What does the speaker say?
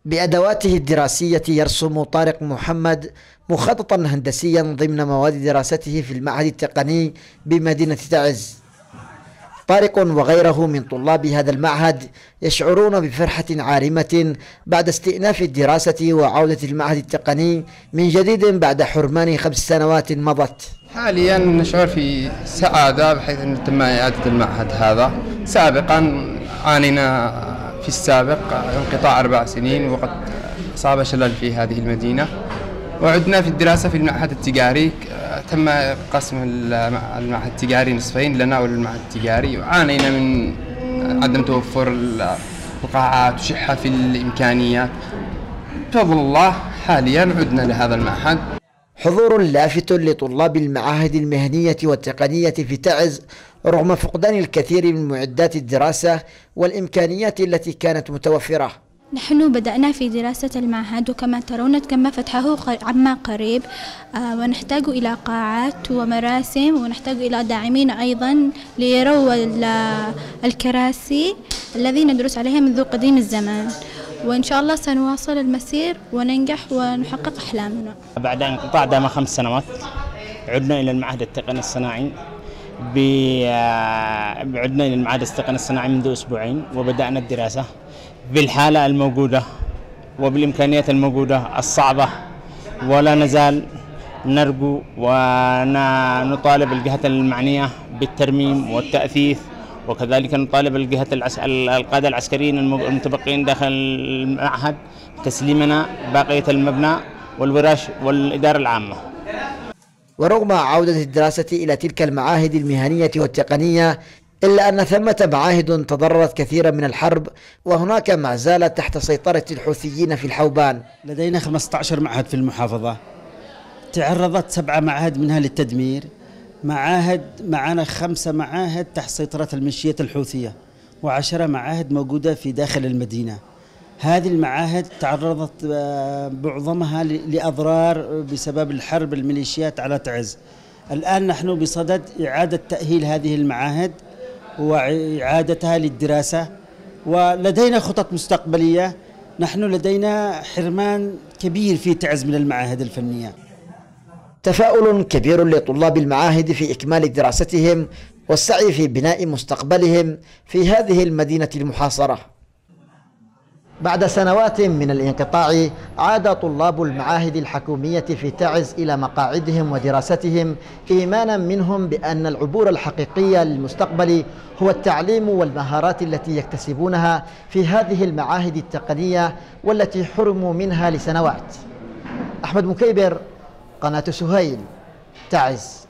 بأدواته الدراسية يرسم طارق محمد مخططا هندسيا ضمن مواد دراسته في المعهد التقني بمدينة تعز. طارق وغيره من طلاب هذا المعهد يشعرون بفرحة عارمة بعد استئناف الدراسة وعودة المعهد التقني من جديد بعد حرمان 5 سنوات مضت. حاليا نشعر في سعادة بحيث أن تم إعادة المعهد هذا. سابقا عانينا في السابق انقطاع 4 سنين وقد أصاب شلل في هذه المدينة، وعدنا في الدراسة في المعهد التجاري. تم قسم المعهد التجاري نصفين لنا وللمعهد التجاري، وعانينا من عدم توفر القاعات وشحة في الإمكانيات. بفضل الله حاليا عدنا لهذا المعهد. حضور لافت لطلاب المعاهد المهنية والتقنية في تعز رغم فقدان الكثير من معدات الدراسة والإمكانيات التي كانت متوفرة. نحن بدأنا في دراسة المعهد، وكما ترون تم فتحه عما قريب، ونحتاج إلى قاعات ومراسم، ونحتاج إلى داعمين أيضا ليروا الكراسي الذي ندرس عليها منذ قديم الزمان. وإن شاء الله سنواصل المسير وننجح ونحقق أحلامنا. بعد انقطاع دام 5 سنوات عدنا إلى المعهد التقني الصناعي. عدنا إلى المعهد التقني الصناعي منذ 2 أسبوع، وبدأنا الدراسة بالحالة الموجودة وبالإمكانيات الموجودة الصعبة، ولا نزال نرجو ونطالب الجهة المعنية بالترميم والتأثيث، وكذلك نطالب القادة العسكريين المتبقين داخل المعهد تسليمنا باقية المبنى والورش والإدارة العامة. ورغم عودة الدراسة إلى تلك المعاهد المهنية والتقنية، إلا أن ثمة معاهد تضررت كثيرا من الحرب، وهناك ما زالت تحت سيطرة الحوثيين في الحوبان. لدينا 15 معهد في المحافظة، تعرضت 7 معاهد منها للتدمير. معنا 5 معاهد تحت سيطرة الميليشيات الحوثية، و10 معاهد موجودة في داخل المدينة. هذه المعاهد تعرضت معظمها لأضرار بسبب الحرب الميليشيات على تعز. الآن نحن بصدد إعادة تأهيل هذه المعاهد وإعادتها للدراسة، ولدينا خطط مستقبلية. نحن لدينا حرمان كبير في تعز من المعاهد الفنية. تفاؤل كبير لطلاب المعاهد في إكمال دراستهم والسعي في بناء مستقبلهم في هذه المدينة المحاصرة. بعد سنوات من الانقطاع عاد طلاب المعاهد الحكومية في تعز إلى مقاعدهم ودراستهم، إيمانا منهم بأن العبور الحقيقي للمستقبل هو التعليم والمهارات التي يكتسبونها في هذه المعاهد التقنية والتي حرموا منها لسنوات. أحمد مكيبر، قناة سهيل، تعز.